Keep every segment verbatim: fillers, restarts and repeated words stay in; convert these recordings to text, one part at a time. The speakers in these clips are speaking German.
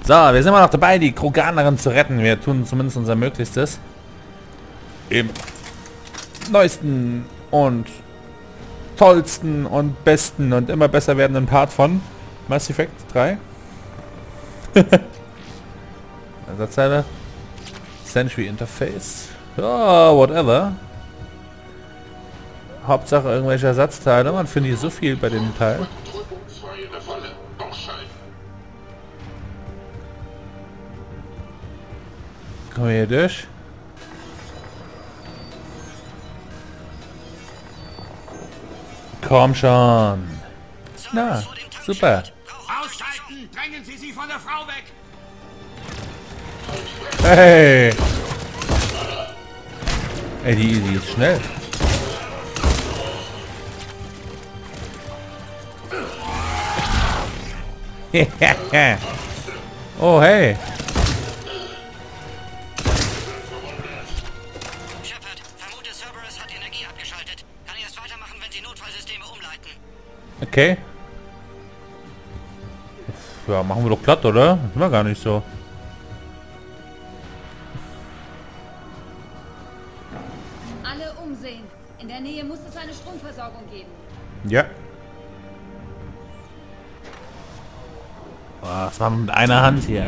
So, wir sind immer noch dabei, die Kroganerin zu retten. Wir tun zumindest unser Möglichstes. Im neuesten und tollsten und besten und immer besser werdenden Part von Mass Effect drei. Ersatzteile. Century Interface. Ja, oh, whatever. Hauptsache irgendwelche Ersatzteile. Man findet hier so viel bei dem Teil. Kommen wir hier durch? Komm schon. Na, super. Ausschalten! Drängen Sie sie von der Frau weg! Hey! Ey, die, die ist schnell. Oh, hey. Shepard, vermute Cerberus hat Energie abgeschaltet. Kann erst weitermachen, wenn Sie Notfallsysteme umleiten. Okay. Ja, machen wir doch glatt, oder? Das war gar nicht so. Alle umsehen. In der Nähe muss es eine Stromversorgung geben. Ja. Boah, das war mit einer Hand hier.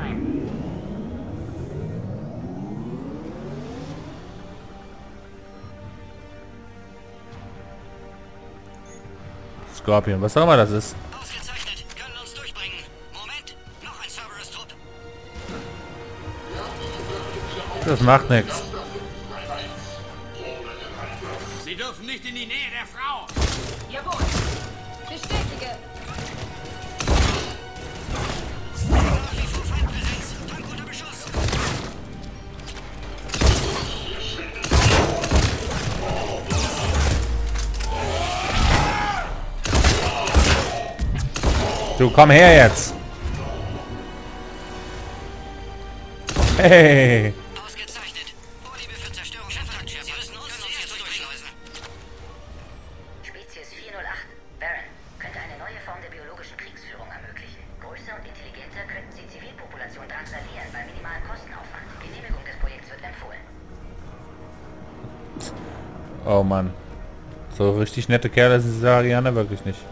Scorpion, was auch immer das ist. Ausgezeichnet, können uns durchbringen. Moment, noch ein Cerberus-Trupp. Das macht nichts. Sie dürfen nicht in die Nähe der Frau! Jawohl. Bestätige. Nach wie vor Feindpräsenz. Tank unter Beschuss. Du, komm her jetzt. Hey. Ausgezeichnet. Vorliebe für Zerstörung. Shepard, Sie müssen uns zuerst durchschleusen. Spezies vier null acht, Baron, könnte eine neue Form der biologischen Kriegsführung ermöglichen. Größer und intelligenter könnten sie Zivilpopulation drangsalieren bei minimalem Kostenaufwand. Genehmigung des Projekts wird empfohlen. Oh Mann. So richtig nette Kerle sind diese Arianer wirklich nicht.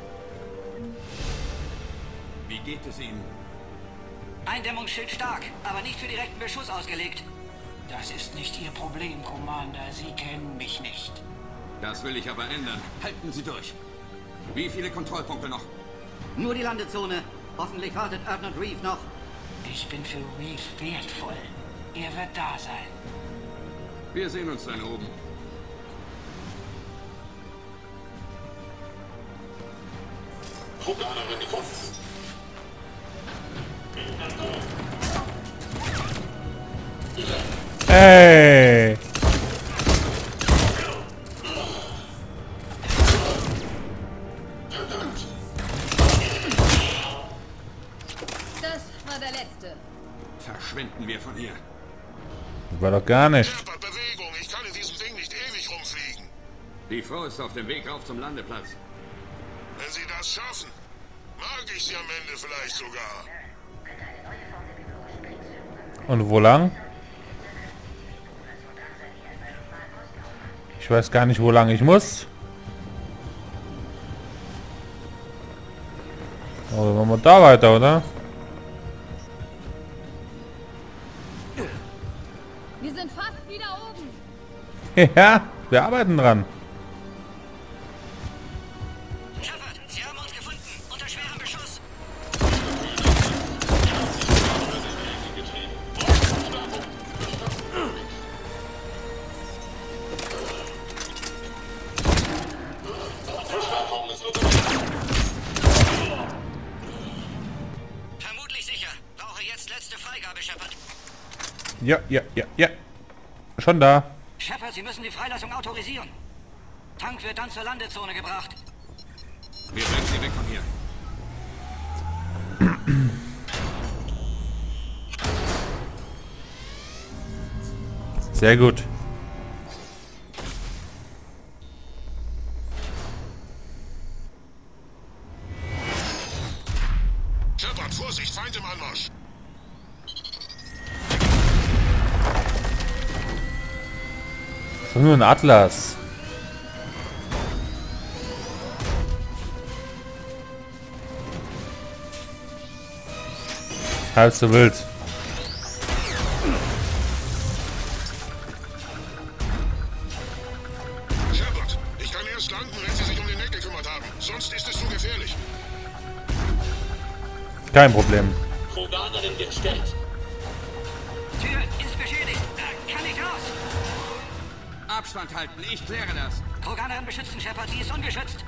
Wie geht es Ihnen? Eindämmungsschild stark, aber nicht für direkten Beschuss ausgelegt. Das ist nicht Ihr Problem, Commander. Sie kennen mich nicht. Das will ich aber ändern. Halten Sie durch. Wie viele Kontrollpunkte noch? Nur die Landezone. Hoffentlich wartet Erdnot Reef noch. Ich bin für Reef wertvoll. Er wird da sein. Wir sehen uns dann oben. Hey. Das war der letzte. Verschwinden wir von hier. War doch gar nicht. Shepard, Bewegung. Ich kann in diesem Ding nicht ewig rumfliegen. Die Frau ist auf dem Weg rauf zum Landeplatz. Wenn Sie das schaffen, mag ich Sie am Ende vielleicht sogar. Könnte eine neue Form der biologischen Kriegsführung ermöglichen. Und wo lang? Zivilpopulation drangsalieren bei minimalem Kostenaufwand. Ich weiß gar nicht, wo lang ich muss. Oder machen wir da weiter, oder? Wir sind fast wieder oben. Ja, wir arbeiten dran. Shepard, Sie haben uns gefunden. Unter schwerem Beschuss. Vermutlich sicher. Brauche jetzt letzte Freigabe, Shepard. Ja, ja, ja, ja. Schon da. Shepard, Sie müssen die Freilassung autorisieren. Tank wird dann zur Landezone gebracht. Wir bringen Sie weg von hier. Sehr gut. Shepard, Vorsicht, Feind im Anmarsch. ist doch nur ein Atlas. Halb so wild. Shepard, ich kann erst landen, wenn Sie sich um den Neck gekümmert haben. Sonst ist es zu gefährlich. Kein Problem. Kroganerin gestellt. Tür ist beschädigt. Äh, kann ich raus? Abstand halten, ich kläre das. Kroganerin beschützen, Shepard. Die ist ungeschützt.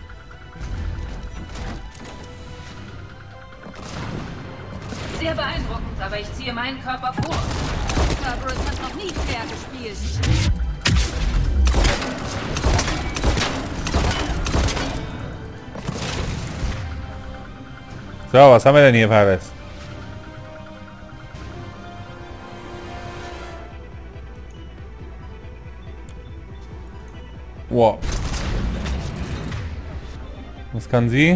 Sehr beeindruckend, aber ich ziehe meinen Körper vor. Cerberus hat noch nie fair gespielt. So, was haben wir denn hier, Fares? Wow. Was kann sie?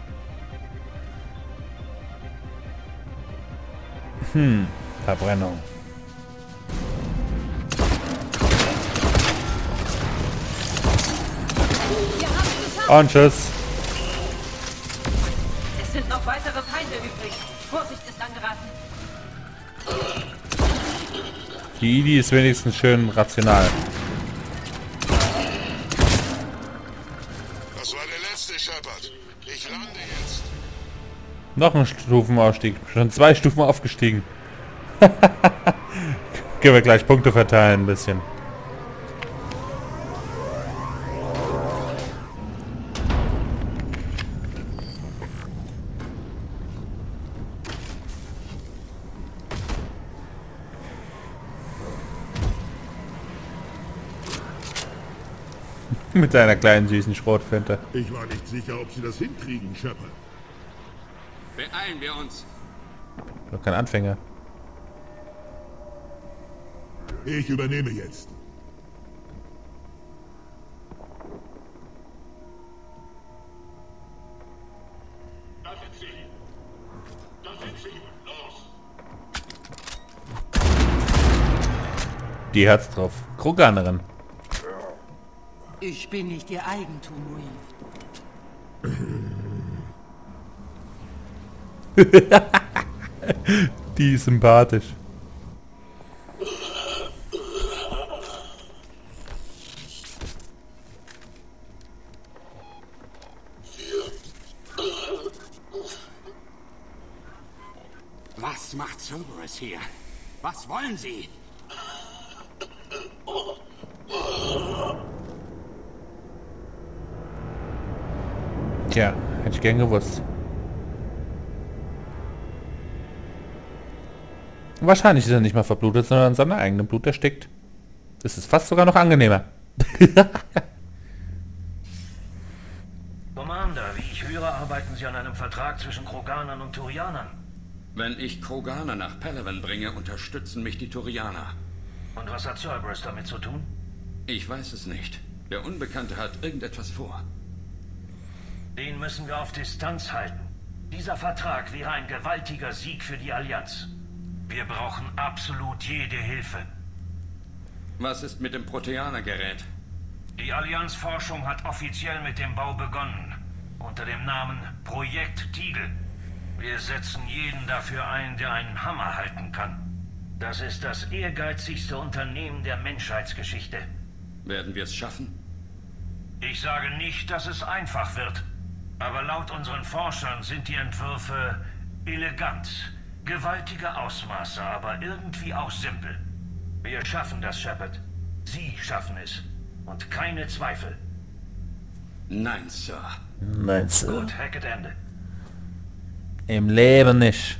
Hm, Verbrennung. Und tschüss. Es sind noch weitere Feinde übrig. Vorsicht ist angeraten. Die Idi ist wenigstens schön rational. Das war der letzte, Shepard. Ich lande jetzt. Noch ein Stufenaufstieg. Schon zwei Stufen aufgestiegen. Können wir gleich Punkte verteilen ein bisschen. Mit seiner kleinen süßen Schrotflinte. Ich war nicht sicher, ob Sie das hinkriegen, Shepard. Beeilen wir uns. Doch kein Anfänger. Ich übernehme jetzt. Da sind sie. Da sind sie. Los. Die hat's drauf. Kroganerin. Ich bin nicht Ihr Eigentum, Reeve. Die ist sympathisch. Was macht Cerberus hier? Was wollen Sie? Tja, hätte ich gern gewusst. Wahrscheinlich ist er nicht mal verblutet, sondern in seinem eigenen Blut erstickt. Das ist fast sogar noch angenehmer. Commander, wie ich höre, arbeiten Sie an einem Vertrag zwischen Kroganern und Turianern. Wenn ich Kroganer nach Palaven bringe, unterstützen mich die Turianer. Und was hat Cerberus damit zu tun? Ich weiß es nicht. Der Unbekannte hat irgendetwas vor. Den müssen wir auf Distanz halten. Dieser Vertrag wäre ein gewaltiger Sieg für die Allianz. Wir brauchen absolut jede Hilfe. Was ist mit dem Proteaner-Gerät? Die Allianzforschung hat offiziell mit dem Bau begonnen. Unter dem Namen Projekt Tiegel. Wir setzen jeden dafür ein, der einen Hammer halten kann. Das ist das ehrgeizigste Unternehmen der Menschheitsgeschichte. Werden wir es schaffen? Ich sage nicht, dass es einfach wird. Aber laut unseren Forschern sind die Entwürfe elegant. Gewaltige Ausmaße, aber irgendwie auch simpel. Wir schaffen das, Shepard. Sie schaffen es. Und keine Zweifel. Nein, Sir. Nein, Sir. Gut, Hackett Ende. Im Leben nicht.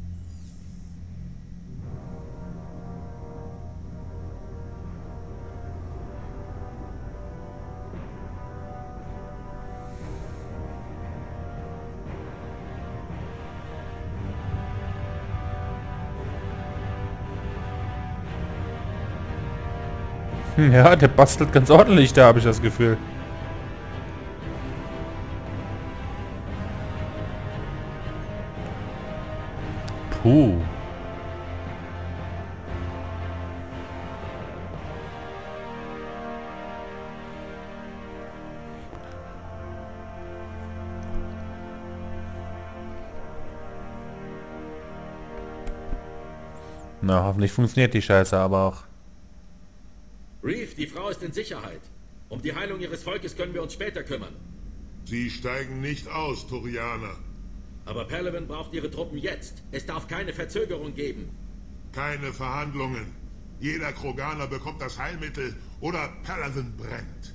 Ja, der bastelt ganz ordentlich, da habe ich das Gefühl. Puh. Na, hoffentlich funktioniert die Scheiße aber auch. Reeve, die Frau ist in Sicherheit. Um die Heilung ihres Volkes können wir uns später kümmern. Sie steigen nicht aus, Turianer. Aber Palaven braucht ihre Truppen jetzt. Es darf keine Verzögerung geben. Keine Verhandlungen. Jeder Kroganer bekommt das Heilmittel oder Palaven brennt.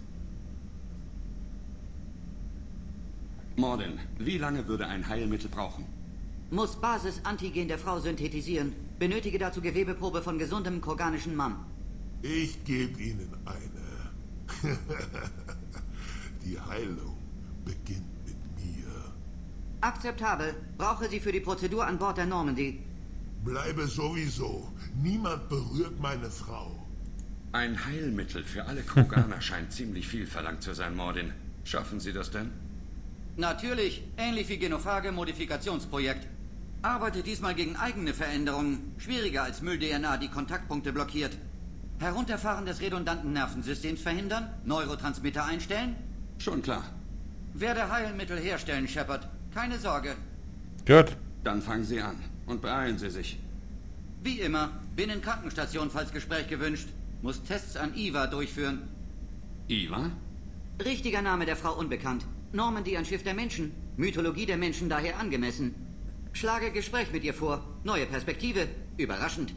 Mordin, wie lange würde ein Heilmittel brauchen? Muss Basis-Antigen der Frau synthetisieren. Benötige dazu Gewebeprobe von gesundem kroganischen Mann. Ich gebe Ihnen eine. Die Heilung beginnt mit mir. Akzeptabel. Brauche sie für die Prozedur an Bord der Normandy. Bleibe sowieso. Niemand berührt meine Frau. Ein Heilmittel für alle Kroganer scheint ziemlich viel verlangt zu sein, Mordin. Schaffen Sie das denn? Natürlich. Ähnlich wie Genophage Modifikationsprojekt. Arbeite diesmal gegen eigene Veränderungen. Schwieriger als Müll-D N A, die Kontaktpunkte blockiert. Herunterfahren des redundanten Nervensystems verhindern? Neurotransmitter einstellen? Schon klar. Werde Heilmittel herstellen, Shepard. Keine Sorge. Gut. Dann fangen Sie an. Und beeilen Sie sich. Wie immer. Binnenkrankenstation, falls Gespräch gewünscht. Muss Tests an Eva durchführen. Eva? Richtiger Name der Frau unbekannt. Normandy, ein Schiff der Menschen. Mythologie der Menschen daher angemessen. Schlage Gespräch mit ihr vor. Neue Perspektive. Überraschend.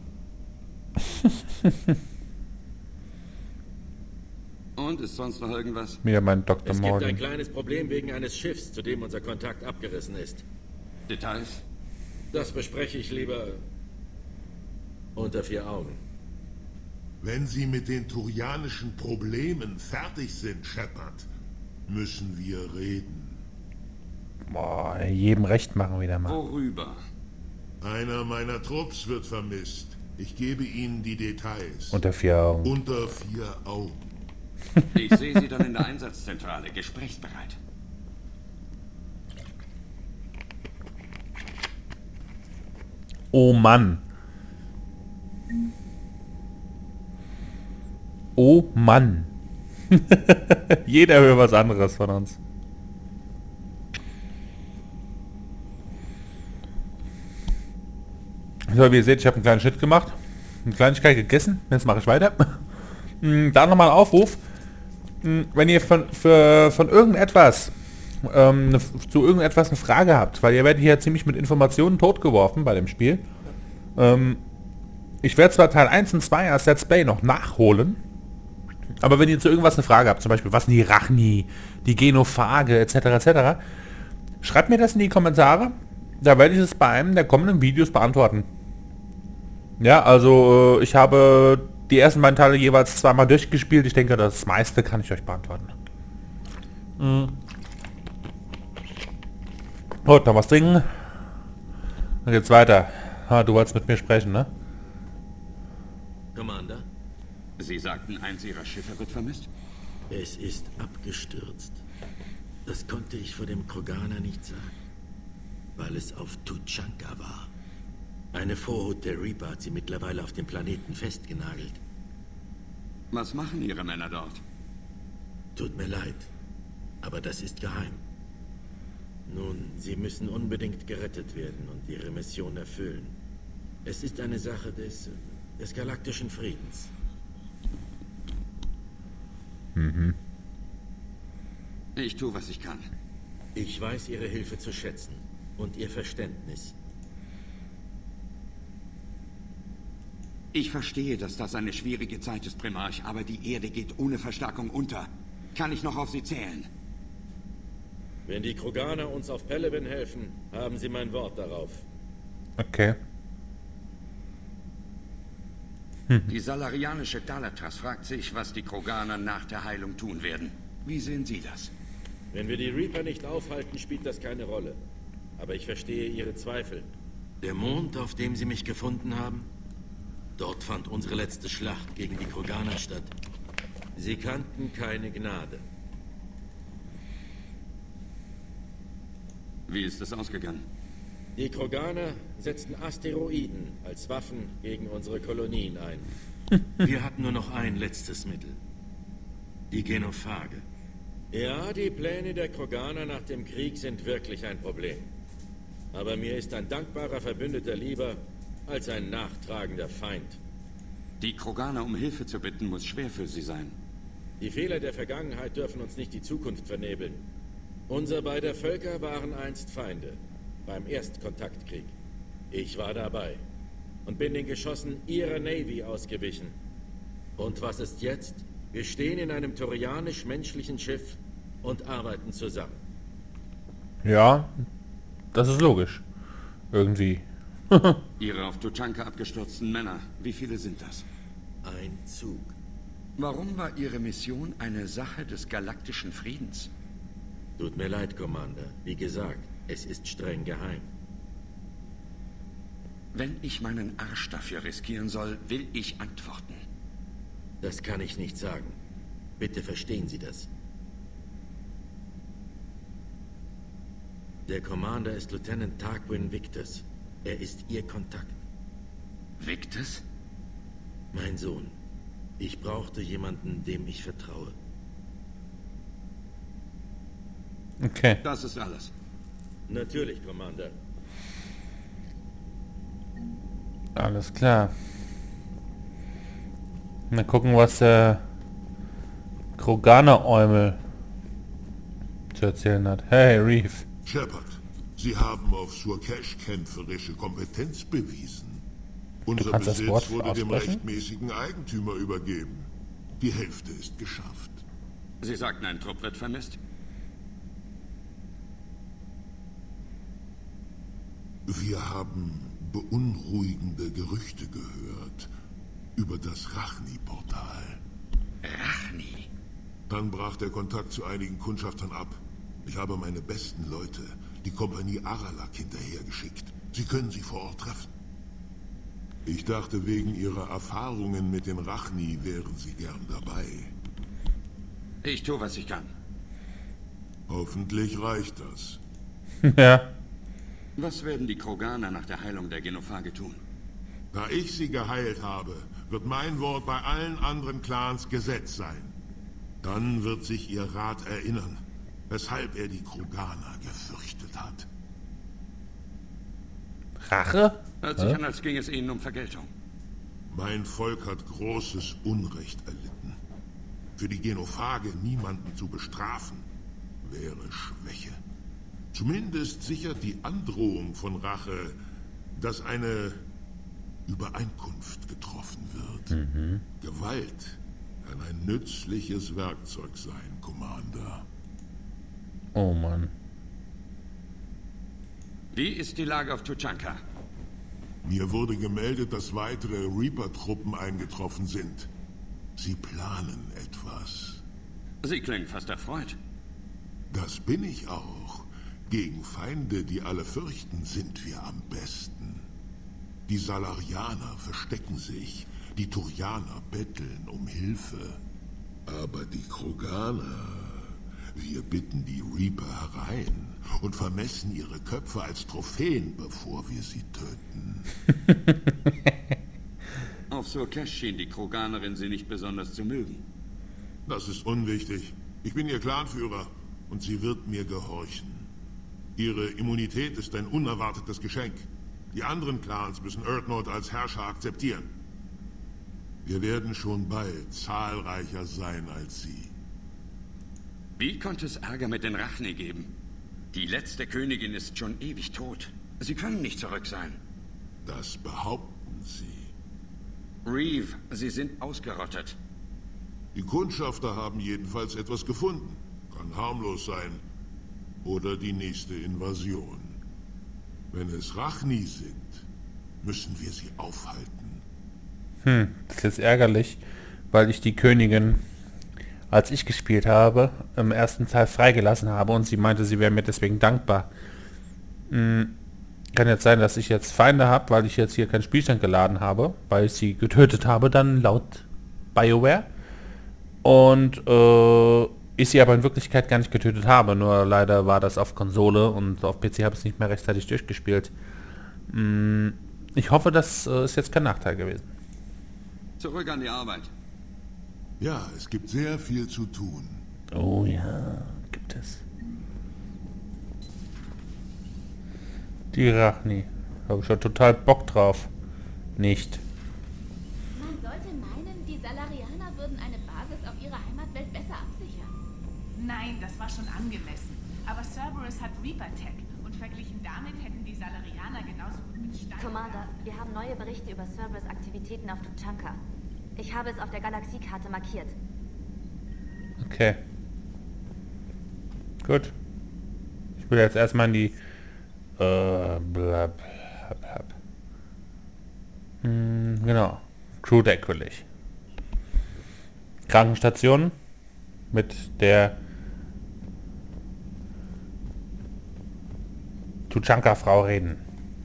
Und ist sonst noch irgendwas? Mir mein Doktor Es gibt Morgan. ein kleines Problem wegen eines Schiffs, zu dem unser Kontakt abgerissen ist. Details? Das bespreche ich lieber unter vier Augen. Wenn Sie mit den turianischen Problemen fertig sind, Shepard, müssen wir reden. Boah, jedem recht machen wieder mal. Worüber? Einer meiner Trupps wird vermisst. Ich gebe Ihnen die Details. Unter vier Augen. Unter vier Augen. Ich sehe Sie dann in der Einsatzzentrale, gesprächsbereit. Oh Mann. Oh Mann. Jeder hört was anderes von uns. So, wie ihr seht, ich habe einen kleinen Schnitt gemacht. Eine Kleinigkeit gegessen. Jetzt mache ich weiter. Da nochmal ein Aufruf. Wenn ihr von, für, von irgendetwas ähm, ne, zu irgendetwas eine Frage habt, weil ihr werdet hier ziemlich mit Informationen totgeworfen bei dem Spiel. Ähm, ich werde zwar Teil eins und zwei als Let's Play noch nachholen, aber wenn ihr zu irgendwas eine Frage habt, zum Beispiel was sind die Rachni, die Genophage etc. et cetera, schreibt mir das in die Kommentare, da werde ich es bei einem der kommenden Videos beantworten. Ja, also ich habe die ersten beiden Teile jeweils zweimal durchgespielt, ich denke, das meiste kann ich euch beantworten. Mhm. Gut, noch was trinken. Dann geht's weiter. Ah, du wolltest mit mir sprechen, ne? Commander? Sie sagten, eins Ihrer Schiffe wird vermisst? Es ist abgestürzt. Das konnte ich vor dem Kroganer nicht sagen, weil es auf Tuchanka war. Eine Vorhut der Reaper hat sie mittlerweile auf dem Planeten festgenagelt. Was machen Ihre Männer dort? Tut mir leid, aber das ist geheim. Nun, sie müssen unbedingt gerettet werden und ihre Mission erfüllen. Es ist eine Sache des, des galaktischen Friedens. Mhm. Ich tue, was ich kann. Ich weiß Ihre Hilfe zu schätzen und Ihr Verständnis. Ich verstehe, dass das eine schwierige Zeit ist, Primarch, aber die Erde geht ohne Verstärkung unter. Kann ich noch auf Sie zählen? Wenn die Kroganer uns auf Palaven helfen, haben Sie mein Wort darauf. Okay. Hm. Die salarianische Dalatras fragt sich, was die Kroganer nach der Heilung tun werden. Wie sehen Sie das? Wenn wir die Reaper nicht aufhalten, spielt das keine Rolle. Aber ich verstehe Ihre Zweifel. Der Mond, auf dem Sie mich gefunden haben? Dort fand unsere letzte Schlacht gegen die Kroganer statt. Sie kannten keine Gnade. Wie ist es ausgegangen? Die Kroganer setzten Asteroiden als Waffen gegen unsere Kolonien ein. Wir hatten nur noch ein letztes Mittel. Die Genophage. Ja, die Pläne der Kroganer nach dem Krieg sind wirklich ein Problem. Aber mir ist ein dankbarer Verbündeter lieber als ein nachtragender Feind. Die Kroganer um Hilfe zu bitten, muss schwer für sie sein. Die Fehler der Vergangenheit dürfen uns nicht die Zukunft vernebeln. Unser beider Völker waren einst Feinde, beim Erstkontaktkrieg. Ich war dabei und bin den Geschossen ihrer Navy ausgewichen. Und was ist jetzt? Wir stehen in einem turianisch-menschlichen Schiff und arbeiten zusammen. Ja, das ist logisch. Irgendwie. Ihre auf Tuchanka abgestürzten Männer, wie viele sind das? Ein Zug. Warum war Ihre Mission eine Sache des galaktischen Friedens? Tut mir leid, Commander. Wie gesagt, es ist streng geheim. Wenn ich meinen Arsch dafür riskieren soll, will ich antworten. Das kann ich nicht sagen. Bitte verstehen Sie das. Der Commander ist Lieutenant Tarquin Victus. Er ist Ihr Kontakt. Victus? Mein Sohn. Ich brauchte jemanden, dem ich vertraue. Okay. Das ist alles. Natürlich, Commander. Alles klar. Mal gucken, was der Kroganer-Eumel zu erzählen hat. Hey, Reeve. Shepard, Sie haben auf Surkesh kämpferische Kompetenz bewiesen. Unser kannst das Besitz Wort wurde dem aussprechen? rechtmäßigen Eigentümer übergeben. Die Hälfte ist geschafft. Sie sagten, ein Trupp wird vermisst? Wir haben beunruhigende Gerüchte gehört über das Rachni-Portal. Rachni? Dann brach der Kontakt zu einigen Kundschaftern ab. Ich habe meine besten Leute, die Kompanie Aralak, hinterhergeschickt. Sie können sie vor Ort treffen. Ich dachte, wegen Ihrer Erfahrungen mit den Rachni wären Sie gern dabei. Ich tue, was ich kann. Hoffentlich reicht das. Ja. Was werden die Kroganer nach der Heilung der Genophage tun? Da ich sie geheilt habe, wird mein Wort bei allen anderen Clans Gesetz sein. Dann wird sich Ihr Rat erinnern, weshalb er die Kroganer gefürchtet hat. Rache? Hört sich an, als ging es Ihnen um Vergeltung. Mein Volk hat großes Unrecht erlitten. Für die Genophage niemanden zu bestrafen, wäre Schwäche. Zumindest sichert die Androhung von Rache, dass eine Übereinkunft getroffen wird. Mhm. Gewalt kann ein nützliches Werkzeug sein, Commander. Oh Mann. Wie ist die Lage auf Tuchanka? Mir wurde gemeldet, dass weitere Reaper-Truppen eingetroffen sind. Sie planen etwas. Sie klingen fast erfreut. Das bin ich auch. Gegen Feinde, die alle fürchten, sind wir am besten. Die Salarianer verstecken sich, die Turianer betteln um Hilfe. Aber die Kroganer, wir bitten die Reaper herein und vermessen ihre Köpfe als Trophäen, bevor wir sie töten. Auf Surkesh schien die Kroganerin sie nicht besonders zu mögen. Das ist unwichtig. Ich bin ihr Clanführer und sie wird mir gehorchen. Ihre Immunität ist ein unerwartetes Geschenk. Die anderen Clans müssen Erdnord als Herrscher akzeptieren. Wir werden schon bald zahlreicher sein als sie. Wie konnte es Ärger mit den Rachni geben? Die letzte Königin ist schon ewig tot. Sie können nicht zurück sein. Das behaupten sie. Reeve, sie sind ausgerottet. Die Kundschafter haben jedenfalls etwas gefunden. Kann harmlos sein. Oder die nächste Invasion. Wenn es Rachni sind, müssen wir sie aufhalten. Hm, das ist jetzt ärgerlich, weil ich die Königin, als ich gespielt habe, im ersten Teil freigelassen habe und sie meinte, sie wäre mir deswegen dankbar. Hm, kann jetzt sein, dass ich jetzt Feinde habe, weil ich jetzt hier keinen Spielstand geladen habe, weil ich sie getötet habe, dann laut BioWare. Und äh, ich sie aber in Wirklichkeit gar nicht getötet habe, nur leider war das auf Konsole und auf P C habe ich es nicht mehr rechtzeitig durchgespielt. Hm, ich hoffe, das äh, ist jetzt kein Nachteil gewesen. Zurück an die Arbeit. Ja, es gibt sehr viel zu tun. Oh ja, gibt es. Die Rachni. Habe ich schon total Bock drauf. nicht. Man sollte meinen, die Salarianer würden eine Basis auf ihrer Heimatwelt besser absichern. Nein, das war schon angemessen. Aber Cerberus hat Reaper Tech und verglichen damit hätten die Salarianer genauso gut mit Stein... Commander, wir haben neue Berichte über Cerberus Aktivitäten auf Tuchanka. Ich habe es auf der Galaxiekarte markiert. Okay. Gut. Ich will jetzt erstmal in die... Äh, blab, blab, blab. Hm, genau. Crew Deck will ich. Krankenstation mit der Tuchanka-Frau reden.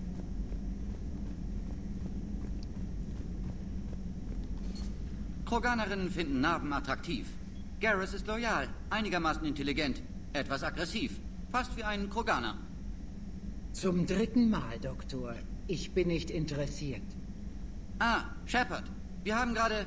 Kroganerinnen finden Narben attraktiv. Garrus ist loyal, einigermaßen intelligent, etwas aggressiv, fast wie ein Kroganer. Zum dritten Mal, Doktor. Ich bin nicht interessiert. Ah, Shepard, wir haben gerade...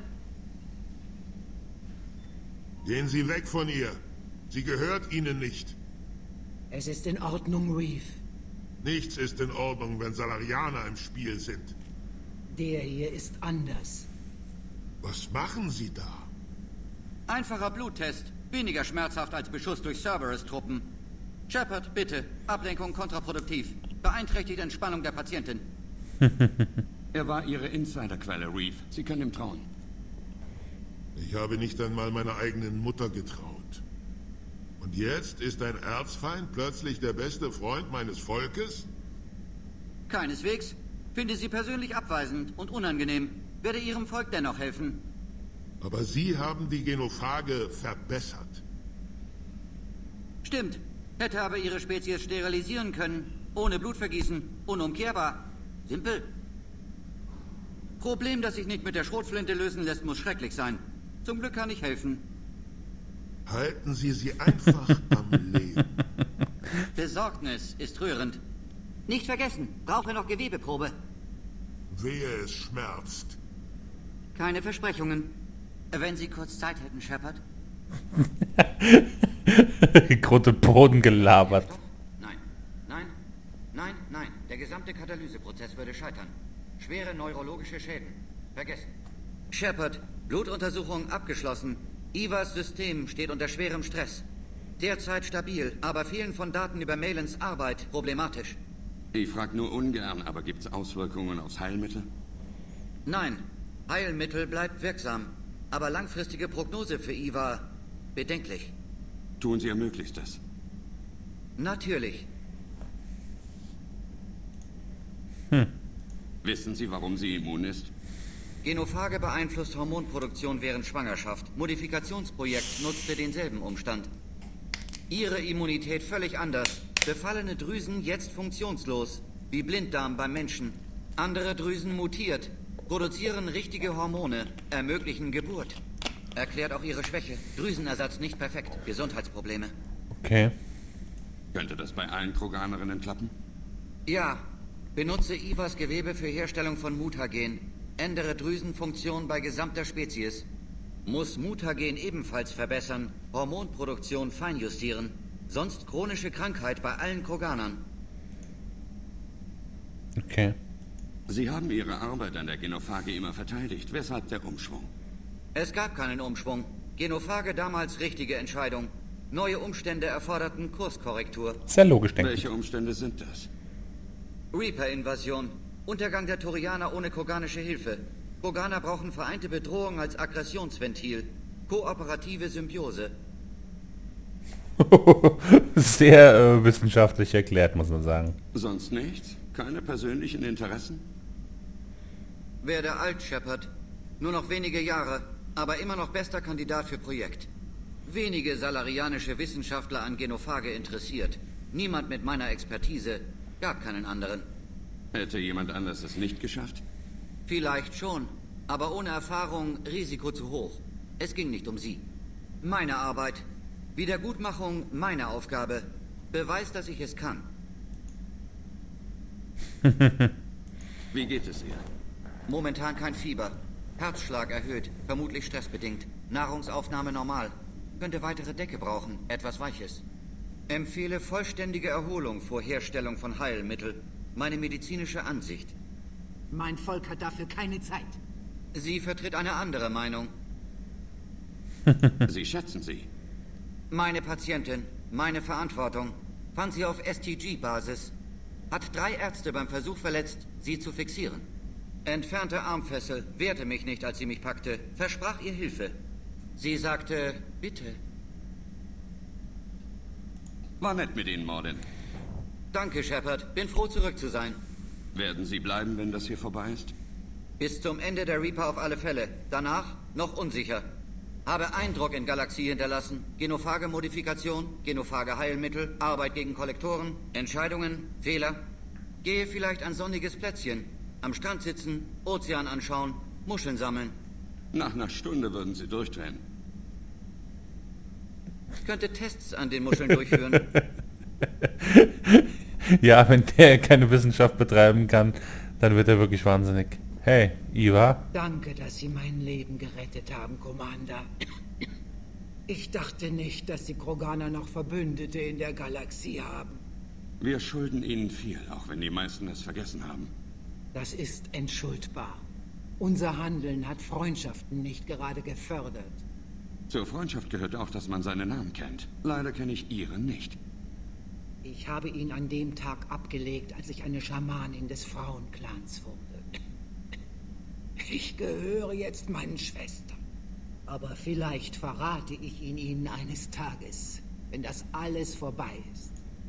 Gehen Sie weg von ihr. Sie gehört Ihnen nicht. Es ist in Ordnung, Reeve. Nichts ist in Ordnung, wenn Salarianer im Spiel sind. Der hier ist anders. Was machen Sie da? Einfacher Bluttest. Weniger schmerzhaft als Beschuss durch Cerberus-Truppen. Shepard, bitte. Ablenkung kontraproduktiv. Beeinträchtigt Entspannung der Patientin. Er war Ihre Insiderquelle, Reeve. Sie können ihm trauen. Ich habe nicht einmal meiner eigenen Mutter getraut. Und jetzt ist ein Erzfeind plötzlich der beste Freund meines Volkes? Keineswegs. Finde sie persönlich abweisend und unangenehm. Werde Ihrem Volk dennoch helfen. Aber Sie haben die Genophage verbessert. Stimmt. Hätte aber Ihre Spezies sterilisieren können. Ohne Blutvergießen. Unumkehrbar. Simpel. Problem, das sich nicht mit der Schrotflinte lösen lässt, muss schrecklich sein. Zum Glück kann ich helfen. Halten Sie sie einfach am Leben. Besorgnis ist rührend. Nicht vergessen, brauche noch Gewebeprobe. Wehe, es schmerzt. Keine Versprechungen. Wenn Sie kurz Zeit hätten, Shepard. Grote Boden gelabert. Nein, nein, nein, nein. Der gesamte Katalyseprozess würde scheitern. Schwere neurologische Schäden. Vergessen. Shepard, Blutuntersuchung abgeschlossen. Ivas System steht unter schwerem Stress. Derzeit stabil, aber Fehlen von Daten über Malens Arbeit problematisch. Ich frage nur ungern, aber gibt es Auswirkungen aufs Heilmittel? Nein, Heilmittel bleibt wirksam. Aber langfristige Prognose für Iva bedenklich. Tun Sie Ihr Möglichstes. Natürlich. Hm. Wissen Sie, warum sie immun ist? Genophage beeinflusst Hormonproduktion während Schwangerschaft. Modifikationsprojekt nutzte denselben Umstand. Ihre Immunität völlig anders. Befallene Drüsen jetzt funktionslos, wie Blinddarm beim Menschen. Andere Drüsen mutiert, produzieren richtige Hormone, ermöglichen Geburt. Erklärt auch ihre Schwäche. Drüsenersatz nicht perfekt. Gesundheitsprobleme. Okay. Könnte das bei allen Kroganerinnen klappen? Ja. Benutze Ivas Gewebe für Herstellung von Mutagen. Ändere Drüsenfunktion bei gesamter Spezies. Muss Mutagen ebenfalls verbessern. Hormonproduktion feinjustieren. Sonst chronische Krankheit bei allen Kroganern. Okay. Sie haben Ihre Arbeit an der Genophage immer verteidigt. Weshalb der Umschwung? Es gab keinen Umschwung. Genophage damals richtige Entscheidung. Neue Umstände erforderten Kurskorrektur. Sehr logisch, denke ich. Welche Umstände sind das? Reaper-Invasion. Untergang der Turianer ohne kroganische Hilfe. Kroganer brauchen vereinte Bedrohung als Aggressionsventil. Kooperative Symbiose. Sehr äh, wissenschaftlich erklärt, muss man sagen. Sonst nichts? Keine persönlichen Interessen? Werde alt, Shepard. Nur noch wenige Jahre, aber immer noch bester Kandidat für Projekt. Wenige salarianische Wissenschaftler an Genophage interessiert. Niemand mit meiner Expertise. Gab keinen anderen. Hätte jemand anders es nicht geschafft? Vielleicht schon, aber ohne Erfahrung Risiko zu hoch. Es ging nicht um sie. Meine Arbeit. Wiedergutmachung meine Aufgabe. Beweis, dass ich es kann. Wie geht es ihr? Momentan kein Fieber. Herzschlag erhöht, vermutlich stressbedingt. Nahrungsaufnahme normal. Könnte weitere Decke brauchen, etwas Weiches. Empfehle vollständige Erholung vor Herstellung von Heilmittel. Meine medizinische Ansicht. Mein Volk hat dafür keine Zeit. Sie vertritt eine andere Meinung. Sie schätzen sie. Meine Patientin, meine Verantwortung, fand sie auf S T G-Basis. Hat drei Ärzte beim Versuch verletzt, sie zu fixieren. Entfernte Armfessel, wehrte mich nicht, als sie mich packte, versprach ihr Hilfe. Sie sagte, bitte. War nett mit Ihnen, Mordin. Danke, Shepard. Bin froh, zurück zu sein. Werden Sie bleiben, wenn das hier vorbei ist? Bis zum Ende der Reaper auf alle Fälle. Danach noch unsicher. Habe Eindruck in Galaxie hinterlassen. Genophage-Modifikation, Genophage-Heilmittel, Arbeit gegen Kollektoren, Entscheidungen, Fehler. Gehe vielleicht ein sonniges Plätzchen. Am Strand sitzen, Ozean anschauen, Muscheln sammeln. Nach einer Stunde würden Sie durchdrehen. Ich könnte Tests an den Muscheln durchführen. Ja, wenn der keine Wissenschaft betreiben kann, dann wird er wirklich wahnsinnig. Hey, Iva. Danke, dass Sie mein Leben gerettet haben, Commander. Ich dachte nicht, dass die Kroganer noch Verbündete in der Galaxie haben. Wir schulden Ihnen viel, auch wenn die meisten es vergessen haben. Das ist entschuldbar. Unser Handeln hat Freundschaften nicht gerade gefördert. Zur Freundschaft gehört auch, dass man seinen Namen kennt. Leider kenne ich Ihren nicht. Ich habe ihn an dem Tag abgelegt, als ich eine Schamanin des Frauenclans wurde. Ich gehöre jetzt meinen Schwestern. Aber vielleicht verrate ich ihn ihnen eines Tages, wenn das alles vorbei ist.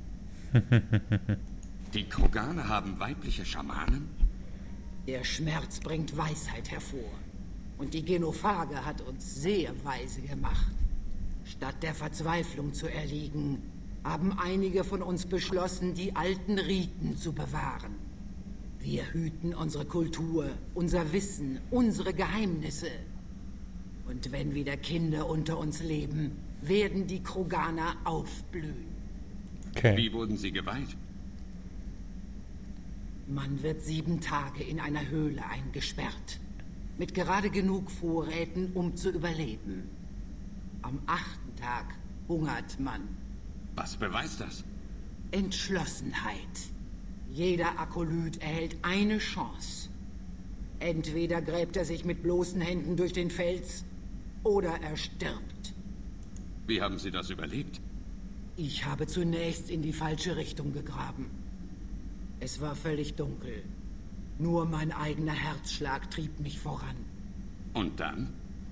Die Kroganer haben weibliche Schamanen? Der Schmerz bringt Weisheit hervor. Und die Genophage hat uns sehr weise gemacht. Statt der Verzweiflung zu erliegen, haben einige von uns beschlossen, die alten Riten zu bewahren. Wir hüten unsere Kultur, unser Wissen, unsere Geheimnisse. Und wenn wieder Kinder unter uns leben, werden die Kroganer aufblühen. Okay. Wie wurden sie geweiht? Man wird sieben Tage in einer Höhle eingesperrt. Mit gerade genug Vorräten, um zu überleben. Am achten Tag hungert man. Was beweist das? Entschlossenheit. Jeder Akolyt erhält eine Chance. Entweder gräbt er sich mit bloßen Händen durch den Fels, oder er stirbt. Wie haben Sie das überlebt? Ich habe zunächst in die falsche Richtung gegraben. Es war völlig dunkel. Nur mein eigener Herzschlag trieb mich voran. Und dann?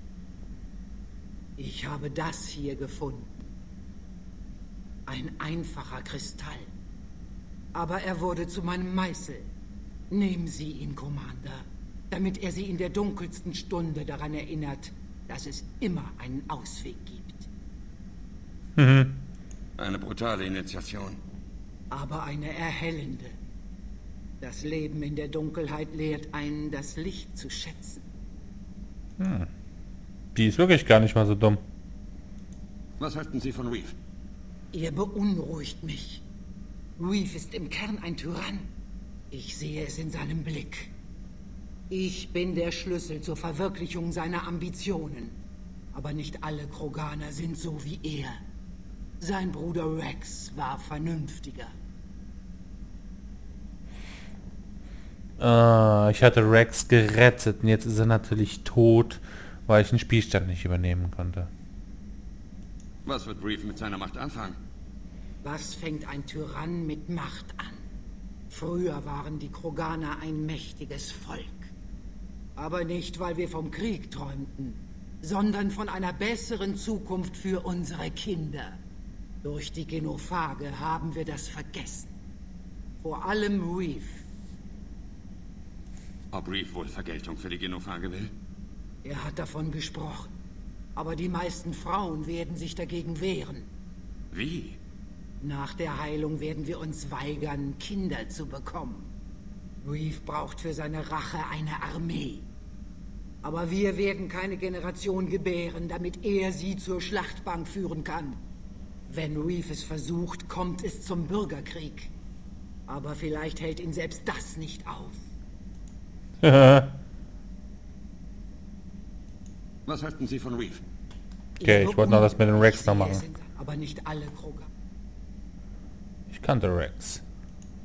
Ich habe das hier gefunden. Ein einfacher Kristall. Aber er wurde zu meinem Meißel. Nehmen Sie ihn, Commander, damit er Sie in der dunkelsten Stunde daran erinnert, dass es immer einen Ausweg gibt. Mhm. Eine brutale Initiation. Aber eine erhellende. Das Leben in der Dunkelheit lehrt einen, das Licht zu schätzen. Hm. Die ist wirklich gar nicht mal so dumm. Was halten Sie von Reef? Er beunruhigt mich. Reef ist im Kern ein Tyrann. Ich sehe es in seinem Blick. Ich bin der Schlüssel zur Verwirklichung seiner Ambitionen. Aber nicht alle Kroganer sind so wie er. Sein Bruder Rex war vernünftiger. Uh, ich hatte Rex gerettet und jetzt ist er natürlich tot, weil ich den Spielstand nicht übernehmen konnte. Was wird Reef mit seiner Macht anfangen? Was fängt ein Tyrann mit Macht an? Früher waren die Kroganer ein mächtiges Volk. Aber nicht, weil wir vom Krieg träumten, sondern von einer besseren Zukunft für unsere Kinder. Durch die Genophage haben wir das vergessen. Vor allem Reef. Ob Reef wohl Vergeltung für die Genophage will? Er hat davon gesprochen. Aber die meisten Frauen werden sich dagegen wehren. Wie? Nach der Heilung werden wir uns weigern, Kinder zu bekommen. Reef braucht für seine Rache eine Armee. Aber wir werden keine Generation gebären, damit er sie zur Schlachtbank führen kann. Wenn Reef es versucht, kommt es zum Bürgerkrieg. Aber vielleicht hält ihn selbst das nicht auf. Was halten Sie von Reef? Okay, ich wollte noch das mit den Rex noch machen. Aber nicht alle Kroger. Ich kannte Rex.